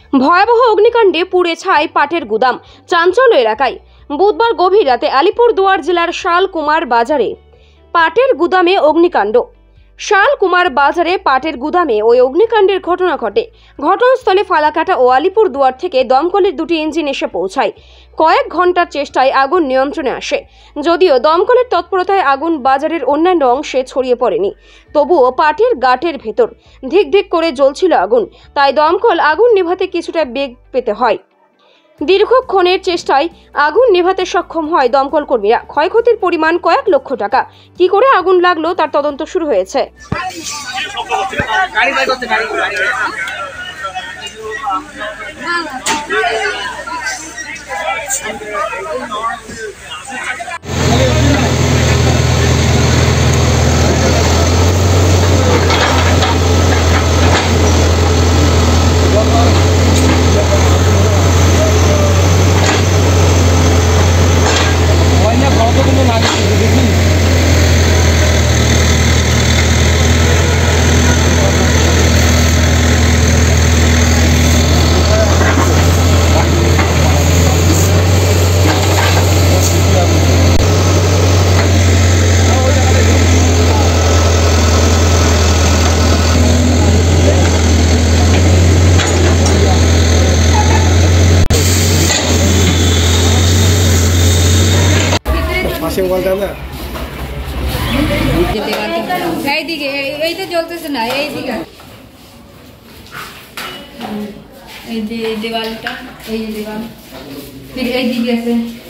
ভয়াবহ অগ্নিকাণ্ডে পুড়ে ছাই পাটের গুদাম, চাঞ্চল্য এলাকায়। বুধবার গভীর রাতে আলিপুরদুয়ার জেলার শালকুমার বাজারে পাটের গুদামে অগ্নিকাণ্ড। শালকুমার বাজারে পাটের গুদামে ওই অগ্নিকাণ্ডের ঘটনা ঘটে। ঘটনাস্থলে ফালাকাটা ও আলিপুরদুয়ার থেকে দমকলের দুটি ইঞ্জিন এসে পৌঁছায়। কয়েক ঘন্টার চেষ্টায় আগুন নিয়ন্ত্রণে আসে। যদিও দমকলের তৎপরতায় আগুন বাজারের অন্যান্য অংশে ছড়িয়ে পড়েনি, তবুও পাটের গাঁটের ভেতর ধিক ধিক করে জ্বলছিল আগুন। তাই দমকল আগুন নেভাতে কিছুটা বেগ পেতে হয়। দীর্ঘক্ষণের চেষ্টায় আগুন নেভাতে সক্ষম হয় দমকল কর্মীরা। ক্ষয়ক্ষতির পরিমাণ কয়েক লক্ষ টাকা। কি করে আগুন লাগলো তার তদন্ত শুরু হয়েছে। এইদিকে এইটা জ্বলতেছে না, এইদিকে এই যে দেওয়ালটা, এই যে দেওয়াল, এইদিকে আছে।